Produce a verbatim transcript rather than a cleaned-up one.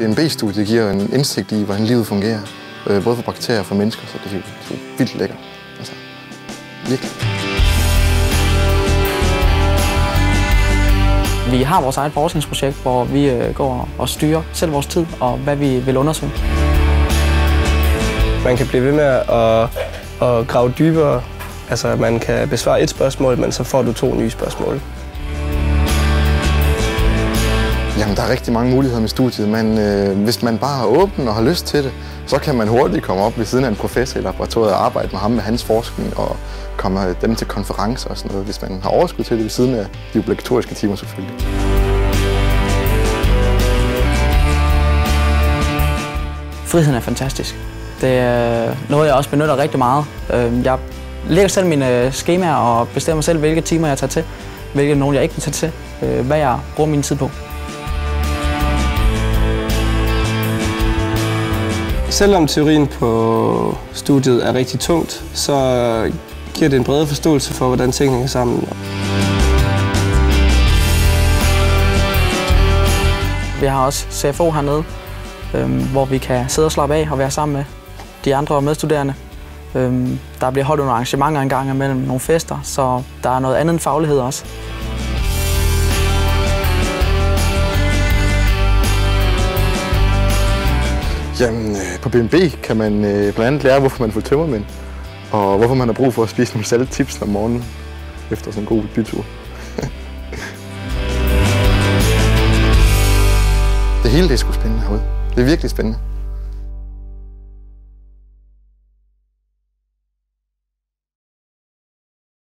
B M B-studiet giver en indsigt i, hvordan livet fungerer. Både for bakterier og for mennesker, så det er jo vildt lækkert. Altså, virkelig. Vi har vores eget forskningsprojekt, hvor vi går og styrer selv vores tid og hvad vi vil undersøge. Man kan blive ved med at, at grave dybere. Altså, man kan besvare et spørgsmål, men så får du to nye spørgsmål. Jamen, der er rigtig mange muligheder med studiet, men øh, hvis man bare er åben og har lyst til det, så kan man hurtigt komme op ved siden af en professor i laboratoriet og arbejde med ham med hans forskning og komme dem til konferencer og sådan noget, hvis man har overskud til det ved siden af de obligatoriske timer selvfølgelig. Friheden er fantastisk. Det er noget, jeg også benytter rigtig meget. Jeg lægger selv mine skemaer og bestemmer selv, hvilke timer jeg tager til, hvilke nogle jeg ikke vil tage til, hvad jeg bruger min tid på. Selvom teorien på studiet er rigtig tungt, så giver det en bredere forståelse for, hvordan tingene hænger sammen. Vi har også C F O hernede, hvor vi kan sidde og slappe af og være sammen med de andre medstuderende. Der bliver holdt nogle arrangementer en gang imellem, nogle fester, så der er noget andet end faglighed også. Jamen, på B M B kan man blandt andet lære, hvorfor man får tømmermænd, og hvorfor man har brug for at spise nogle salte chips om morgenen efter sådan en god bytur. Det hele det er sgu spændende herude. Det er virkelig spændende.